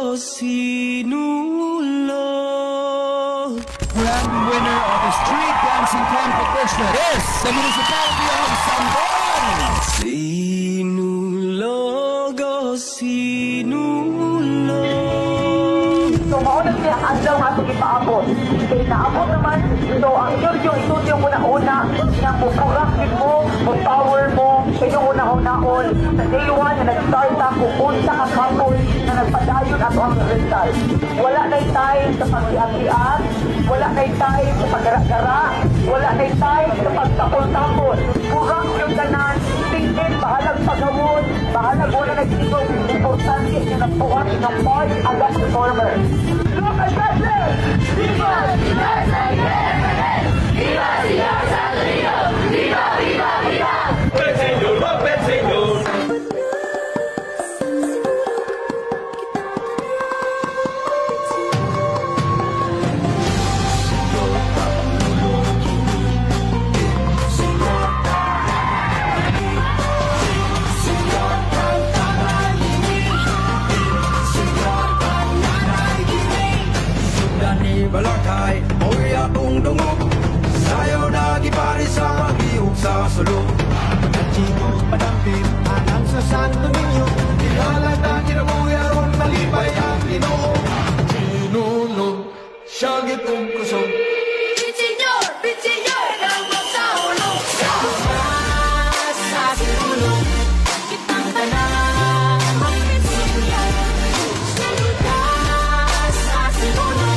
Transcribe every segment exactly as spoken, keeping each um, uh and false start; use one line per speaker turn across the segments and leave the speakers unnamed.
sinulog.
Grand winner of the street dancing competition is the municipality of Sandoan.
Sinulog, oh sinulog.
So, maunang siya adlaw nga ito ipaabot. Kaya naabot naman, so ang Giorgio, ito yung una-una na pupurakit mo, power mo, sa yung una-unaon. Sa day one na nag-start na pupunta ka kapon na nagpadayon ato ang result. Wala na time sa pag-iat-iat, wala na time sa pag-gara-gara, wala na time sa pagtapon-tapon. Purak yung ganan, tingin, bahalag pagawon, bahalag wala nagsigong, importante yung nagpuwat ng part aga performer. Local President! Viva! Viva! Viva! Viva! Viva! Viva! Viva!
¡Buen señor! ¡Buen señor!
Balakay, mo'y atong dungog. Sayaw na gipari sa magihog sa sulong. Pagkachino, padampin, anang sa Santo Niño. Ilalag na kinabuyaron, malipay ang Ginoo. Sinulog, siya gitong kusog.
Bitsenyor, bitsenyor, ang magsaulog. Sa sinulog, kitang tanan, magpitsinyan. Sulod ka sa sinulog.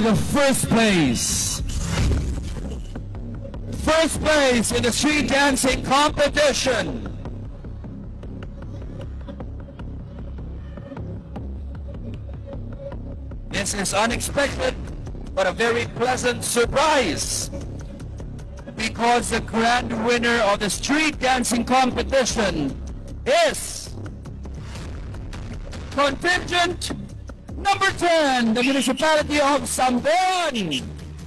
the first place. First place in the street dancing competition. This is unexpected, but a very pleasant surprise, because the grand winner of the street dancing competition is contingent number ten, the municipality of Sambon.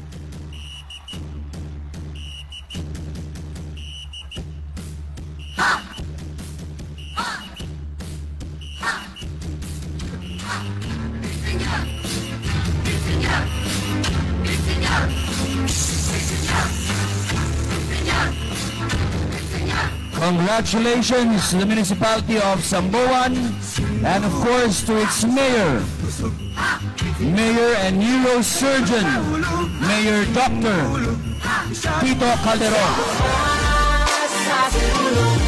Congratulations to the municipality of Samboan, and of course to its mayor, mayor and neurosurgeon, Mayor Doctor Tito Calderon.